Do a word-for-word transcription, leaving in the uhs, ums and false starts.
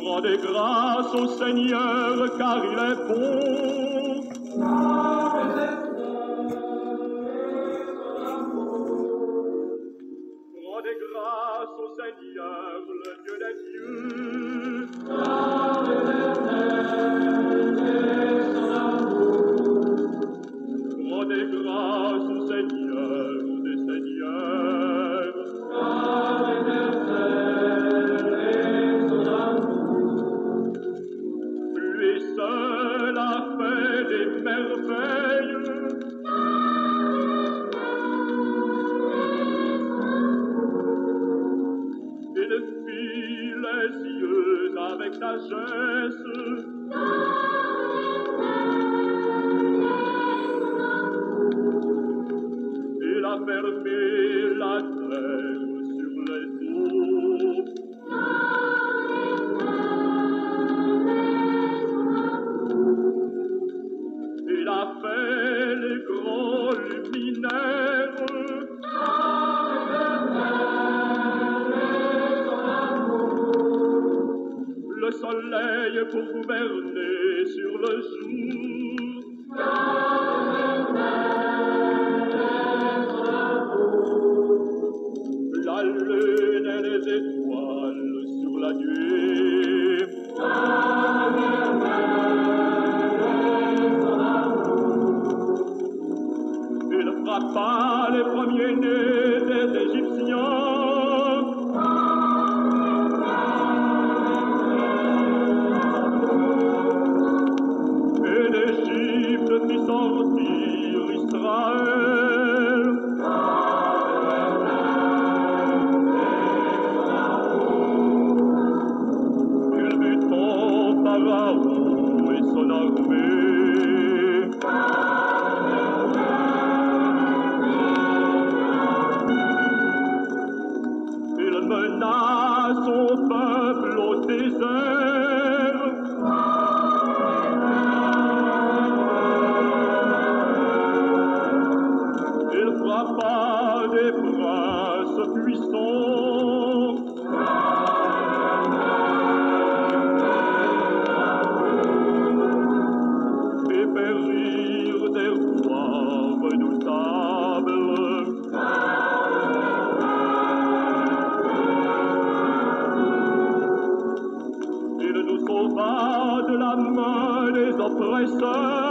Rendez grâce au Seigneur, car il est bon. Rendez grâce au Seigneur, le Dieu des dieux. Rendez grâce au Seigneur des seigneurs. Lui seul a fait des merveilles. Il fit les yeux avec sagesse. Il a fermé la terre sur les eaux. Il a fait les grands luminaires. Le soleil pour gouverner sur le jour. La lune et les étoiles sur la nuit. Il frappa les premiers-nés des Égyptiens. Et d'Égypte fit sortir Israël. Il but Pharaon et son armée. Il mena son peuple au désert. Il frappa des princes puissants. Et périrent des rois redoutables. Il nous sauva de la main des oppresseurs.